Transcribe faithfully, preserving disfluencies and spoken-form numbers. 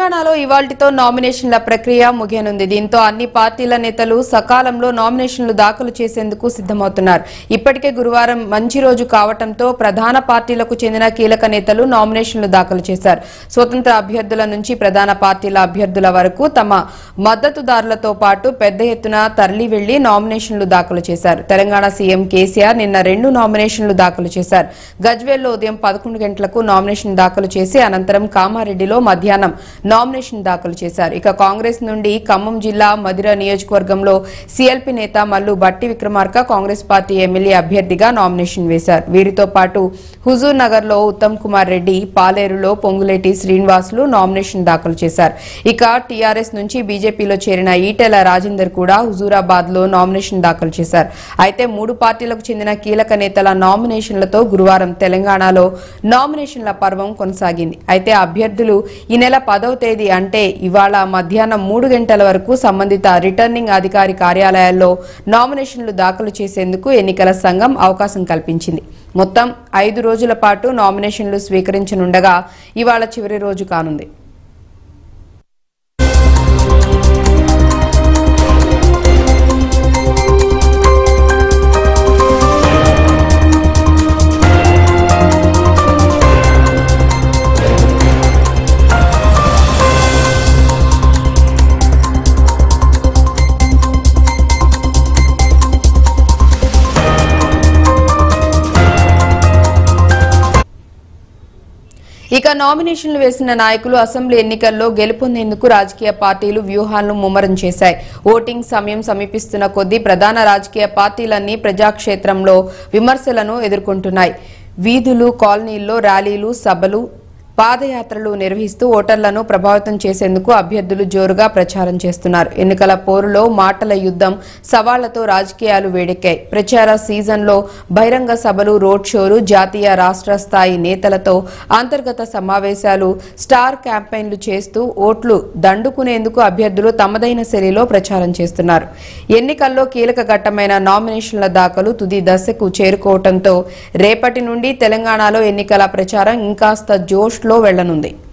తెలంగాణలో ఇవాల్టితో నామినేషన్ల ప్రక్రియ ముగియనుంది. దీంతో అన్ని పార్టీల నేతలు సకాలంలో నామినేషన్లు దాఖలు చేసేందుకు సిద్ధమవుతున్నారు. ఇప్పటికే గురువారం మంచి రోజు కావడంతో ప్రధాన పార్టీలకు చెందిన కీలక నేతలు నామినేషన్లు దాఖలు చేశారు. స్వతంత్ర అభ్యర్థుల నుంచి ప్రధాన పార్టీల అభ్యర్థుల వరకు తమ మద్దతుదారులతో పాటు పెద్ద ఎత్తున తరలి వెళ్లి నామినేషన్లు దాఖలు చేశారు. తెలంగాణ సీఎం కేసీఆర్ నిన్న రెండు నామినేషన్లు దాఖలు చేశారు. గజ్వేల్లో ఉదయం పదకొండు గంటలకు నామినేషన్ దాఖలు చేసి అనంతరం కామారెడ్డిలో మధ్యాహ్నం నామినేషన్ దాఖలు చేశారు. ఇక కాంగ్రెస్ నుండి ఖమ్మం జిల్లా మధిర నియోజకవర్గంలో సీఎల్పీ నేత మల్లు బట్టి విక్రమార్క కాంగ్రెస్ పార్టీ ఎమ్మెల్యే అభ్యర్థిగా నామినేషన్ వేశారు. వీరితో పాటు హుజూర్ నగర్ లో ఉత్తమ్ కుమార్ రెడ్డి, పాలేరులో పొంగులేటి శ్రీనివాసులు నామినేషన్ దాఖలు చేశారు. ఇక టీఆర్ఎస్ నుంచి బీజేపీలో చేరిన ఈటెల రాజేందర్ కూడా హుజూరాబాద్ లో నామినేషన్ దాఖలు చేశారు. అయితే మూడు పార్టీలకు చెందిన కీలక నేతల నామినేషన్లతో గురువారం తెలంగాణలో నామినేషన్ల పర్వం కొనసాగింది. అయితే అభ్యర్థులు ఈ నెల పదవ తేదీ అంటే ఇవాళ మధ్యాహ్నం మూడు గంటల వరకు సంబంధిత రిటర్నింగ్ అధికారి కార్యాలయాల్లో నామినేషన్లు దాఖలు చేసేందుకు ఎన్నికల సంఘం అవకాశం కల్పించింది. మొత్తం ఐదు రోజుల పాటు నామినేషన్లు స్వీకరించనుండగా ఇవాళ చివరి రోజు కానుంది. ఇక నామినేషన్లు వేసిన నాయకులు అసెంబ్లీ ఎన్నికల్లో గెలుపొందేందుకు రాజకీయ పార్టీలు వ్యూహాలను ముమ్మరం చేశాయి. ఓటింగ్ సమయం సమీపిస్తున్న కొద్దీ ప్రధాన రాజకీయ పార్టీలన్నీ ప్రజాక్షేత్రంలో విమర్శలను ఎదుర్కొంటున్నాయి. వీధులు, కాలనీల్లో ర్యాలీలు, సభలు, పాదయాత్రలు నిర్వహిస్తూ ఓటర్లను ప్రభావితం చేసేందుకు అభ్యర్థులు జోరుగా ప్రచారం చేస్తున్నారు. ఎన్నికల పోరులో మాటల యుద్ధం, సవాళ్లతో రాజకీయాలు వేడెక్కాయి. ప్రచార సీజన్లో బహిరంగ సభలు, రోడ్ షోలు, జాతీయ రాష్ట్ర స్థాయి నేతలతో అంతర్గత సమావేశాలు, స్టార్ క్యాంపెయిన్లు చేస్తూ ఓట్లు దండుకునేందుకు అభ్యర్థులు తమదైన శైలిలో ప్రచారం చేస్తున్నారు. ఎన్నికల్లో కీలక ఘట్టమైన నామినేషన్ల దాఖలు తుది దశకు చేరుకోవడంతో రేపటి నుండి తెలంగాణలో ఎన్నికల ప్రచారం ఇంకాస్త జోష్ లో వెళ్లనుంది.